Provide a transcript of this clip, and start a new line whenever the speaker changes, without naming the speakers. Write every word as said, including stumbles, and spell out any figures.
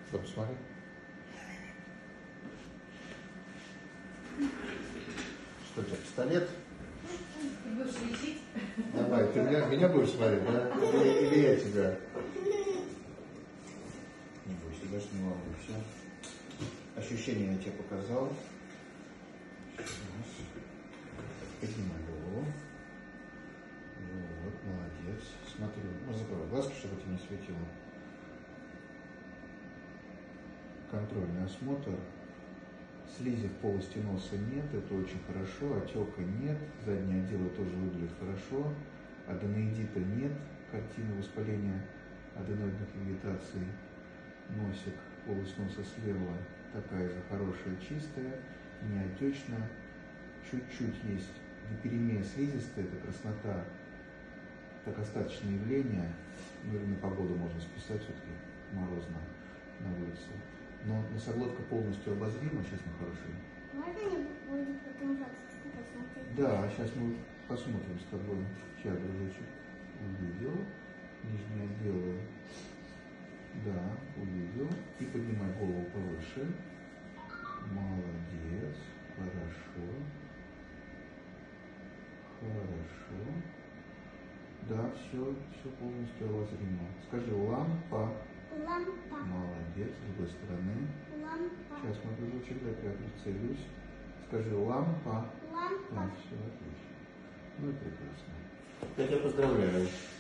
Да, посмотри. Что у тебя, пистолет?
Ты будешь лечить?
Давай, ты меня, меня будешь смотреть, да? Или, или я тебя? Не бойся, даже не волнуйся. Ощущения я тебе показал. Сейчас. Поднимай голову. Вот, молодец. Смотри, ну, закрой глазки, чтобы тебе не светило. Контрольный осмотр. Слизи в полости носа нет, это очень хорошо. Отека нет, задние отделы тоже выглядят хорошо. Аденоидита нет, картины воспаления аденоидных вегетаций. Носик, полость носа слева такая же хорошая, чистая, не отечная. Чуть-чуть есть гиперемия слизистой, это краснота, так остаточное явление. Ну или на погоду можно списать, все-таки морозно на улице. Но носоглотка полностью обозрима, сейчас мы хорошие.
Можно не будет потом посмотреть?
Да, сейчас мы посмотрим с тобой. Сейчас, дружочек, увидел. Нижние отделы. Да, увидел. И поднимай голову повыше. Молодец. Хорошо. Хорошо. Да, все, все полностью обозримо. Скажи, лампа.
Лампа.
Молодец. С другой стороны.
Лампа.
Сейчас, мой дружочек, дай я прицелюсь. Скажи, лампа.
Лампа.
Да, все отлично. Ну и прекрасно. Я тебя поздравляю.